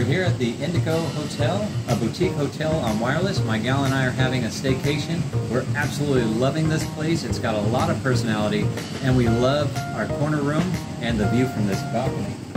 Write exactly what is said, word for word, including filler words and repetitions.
here at the Indigo Hotel, a boutique hotel on wireless. My gal and I are having a staycation. We're absolutely loving this place. It's got a lot of personality, and we love our corner room and the view from this balcony.